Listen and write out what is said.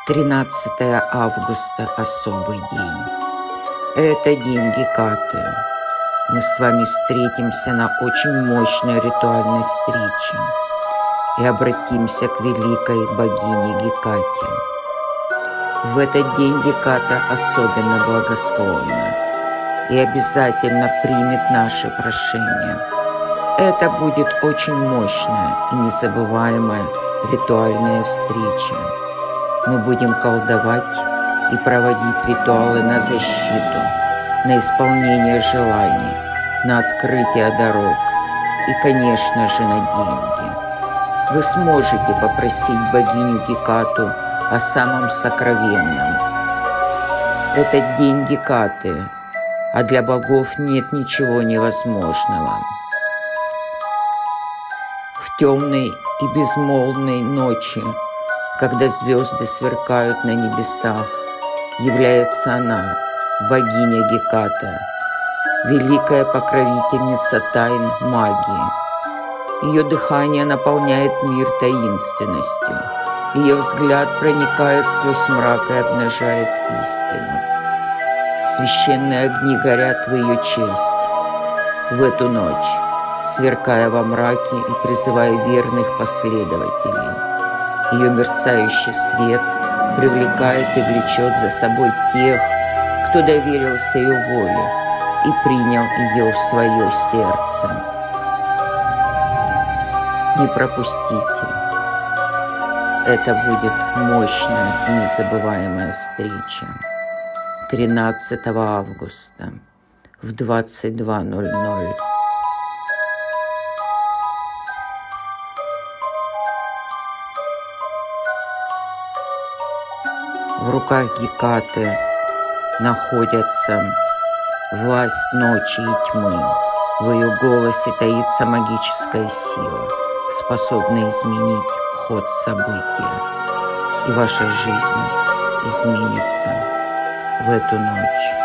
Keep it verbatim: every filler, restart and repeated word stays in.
тринадцатое августа – особый день. Это день Гекаты. Мы с вами встретимся на очень мощной ритуальной встрече и обратимся к великой богине Гекате. В этот день Геката особенно благосклонна и обязательно примет наши прошения. Это будет очень мощная и незабываемая ритуальная встреча. Мы будем колдовать и проводить ритуалы на защиту, на исполнение желаний, на открытие дорог и, конечно же, на деньги. Вы сможете попросить богиню Гекату о самом сокровенном. Это день Гекаты, а для богов нет ничего невозможного. В темной и безмолвной ночи, когда звезды сверкают на небесах, является она, богиня Геката, великая покровительница тайн магии. Ее дыхание наполняет мир таинственностью, ее взгляд проникает сквозь мрак и обнажает истину. Священные огни горят в ее честь в эту ночь, сверкая во мраке и призывая верных последователей. Ее мерцающий свет привлекает и влечет за собой тех, кто доверился ее воле и принял ее в свое сердце. Не пропустите. Это будет мощная и незабываемая встреча. тринадцатого августа в двадцать два ноль ноль. В руках Гекаты находятся власть ночи и тьмы. В ее голосе таится магическая сила, способная изменить ход события. И ваша жизнь изменится в эту ночь.